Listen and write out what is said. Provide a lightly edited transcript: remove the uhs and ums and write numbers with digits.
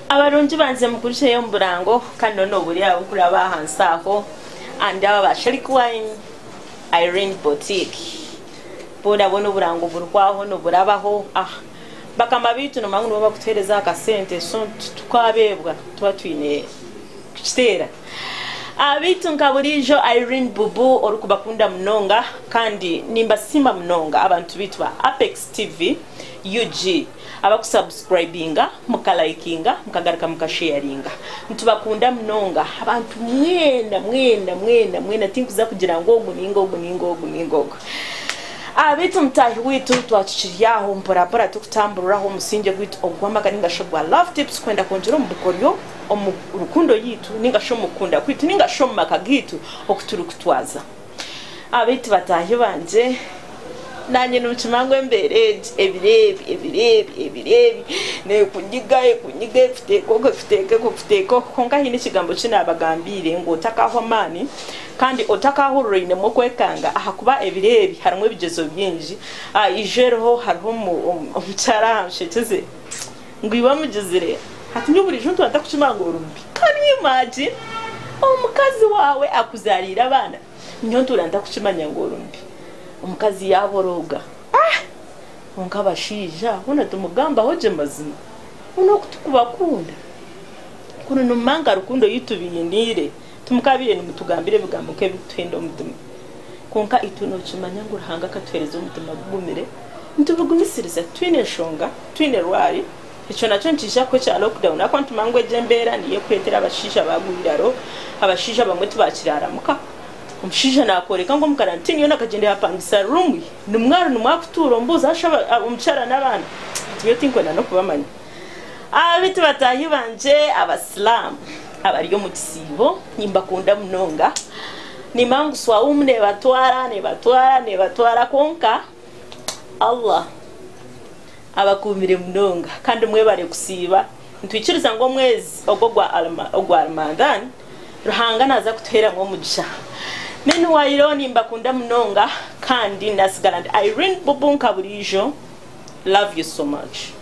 abarungi banze mukurishe yo mburango kandi no buri abo kuraba hansaho and aba bashiriki wine Irene Boutique boda bono burango burwaho no burabaho bakamba bitu no mangu bakutereza akasente so tukabebwa tuba twine kitera abitu nkaburijo Irene Bubu orukubakunda mnonga kandi nimba simba mnonga abantu bitwa Apex TV UG abakusubscribinga mukalikinga mukagarika mukasharinga ntubakunda mnonga abantu mwenda tinkuza kugira ngo oguningo abitu mtahi witu twachiriyaho mpora tukutamburiraho musinge gwitu ogwamagana ngashobwa love tips kwenda konjero mubukoryo omurukundo yitu ningasho mukunda kwitu ningasho makagitu okuturukutwaza abitu batahi banje nanye n'umucimangwe mbere ebirebi ne kunyiga fiteko konka hini kigambo kinabagambire ngo otakaho mani kandi otakaho ruine mu kwekanga ahakuba ebirebi harimwe bigezo byinji ijeroho hariho umucara shetize ngwiba mugizire hati nyuburi juntu atakucimanga urumbi can you imagine omukazi wawe akuzarira abana nyontu ndakucimanya ngo urumbi umukazi yaboroga nkabashija una tumugamba hoje mazima uno kutukubakunda kuno numanga rukundo yitubiyinire tumukabire nimutugambire bigambuke bitwendo mutima konka ituno kimanya ngo ruhanga katwereza umutima gumire ntubugumisiriza twine shonga twine rwari ico naco ncisha ko cha lockdown akontu mangwe jembera niye kwetera abashisha bagwiraro abashisha bamwe tubakiraramuka umushisha nakoreka ngo mukarantini yona kagende yapangisa rumwi numwaro numwakuturo mbuza ashaba umucara nabana tiyo tinkona no kubamanya abitu batahi banje abaslam abariyo mu kisibo nyimba kunda mnonga ni mangu swa umne batwara konka Allah abakumire mnonga kandi mwe bare kusiba ntwikiriza ngo mwezi ogwa Ramadan ruhanga naza kutera ngo mugisha Menu wa ironi mbakunda mnonga kandi nasigala Irene Bubu nkaburijo love you so much.